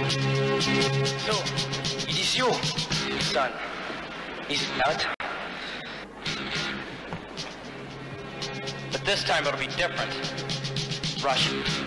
So, it is you, son. Is it not? But this time it'll be different. Russian.